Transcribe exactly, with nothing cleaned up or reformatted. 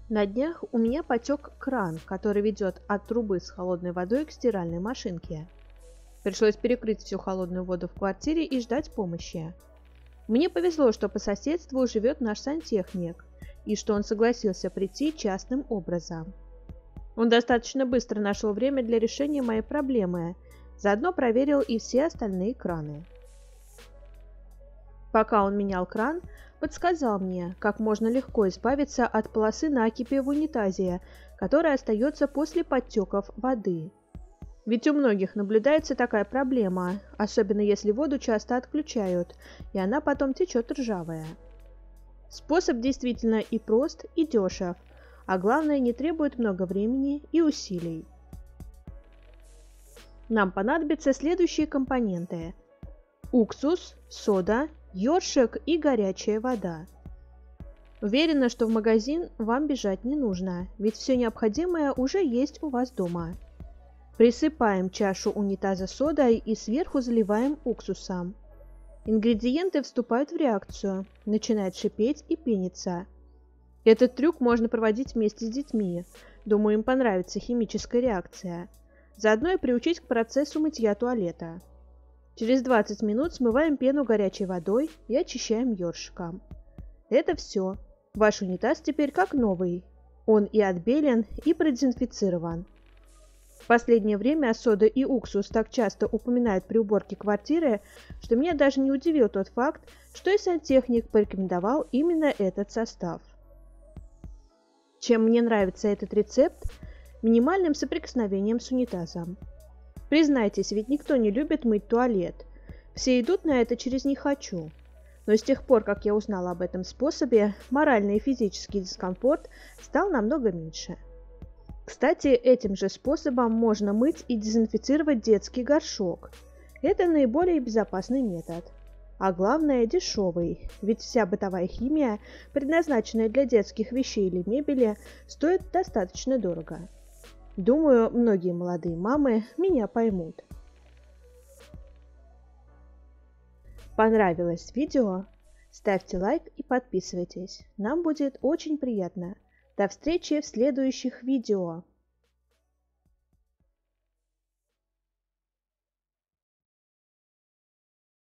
На днях у меня потек кран, который ведет от трубы с холодной водой к стиральной машинке. Пришлось перекрыть всю холодную воду в квартире и ждать помощи. Мне повезло, что по соседству живет наш сантехник, и что он согласился прийти частным образом. Он достаточно быстро нашел время для решения моей проблемы, заодно проверил и все остальные краны. Пока он менял кран, подсказал мне, как можно легко избавиться от полосы накипи в унитазе, которая остается после подтеков воды. Ведь у многих наблюдается такая проблема, особенно если воду часто отключают, и она потом течет ржавая. Способ действительно и прост, и дешев, а главное, не требует много времени и усилий. Нам понадобятся следующие компоненты: уксус, сода, ёршик и горячая вода. Уверена, что в магазин вам бежать не нужно, ведь все необходимое уже есть у вас дома. Присыпаем чашу унитаза содой и сверху заливаем уксусом. Ингредиенты вступают в реакцию, начинают шипеть и пениться. Этот трюк можно проводить вместе с детьми. Думаю, им понравится химическая реакция. Заодно и приучить к процессу мытья туалета. Через двадцать минут смываем пену горячей водой и очищаем ёршиком. Это все. Ваш унитаз теперь как новый. Он и отбелен, и продезинфицирован. В последнее время сода и уксус так часто упоминают при уборке квартиры, что меня даже не удивил тот факт, что и сантехник порекомендовал именно этот состав. Чем мне нравится этот рецепт? Минимальным соприкосновением с унитазом. Признайтесь, ведь никто не любит мыть туалет. Все идут на это через «не хочу». Но с тех пор, как я узнала об этом способе, моральный и физический дискомфорт стал намного меньше. Кстати, этим же способом можно мыть и дезинфицировать детский горшок. Это наиболее безопасный метод. А главное, дешевый, ведь вся бытовая химия, предназначенная для детских вещей или мебели, стоит достаточно дорого. Думаю, многие молодые мамы меня поймут. Понравилось видео? Ставьте лайк и подписывайтесь. Нам будет очень приятно. До встречи в следующих видео.